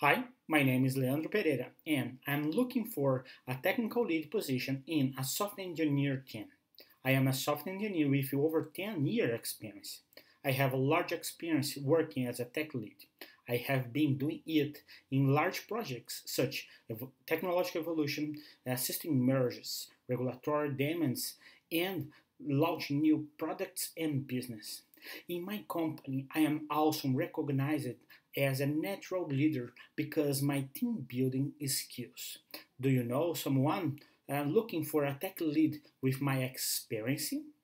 Hi, my name is Leandro Pereira, and I'm looking for a technical lead position in a software engineer team. I am a software engineer with over 10 years experience. I have a large experience working as a tech lead. I have been doing it in large projects such as technological evolution, system mergers, regulatory demands, and launching new products and business. In my company, I am also recognized as a natural leader because my team building skills. Do you know someone looking for a tech lead with my experience?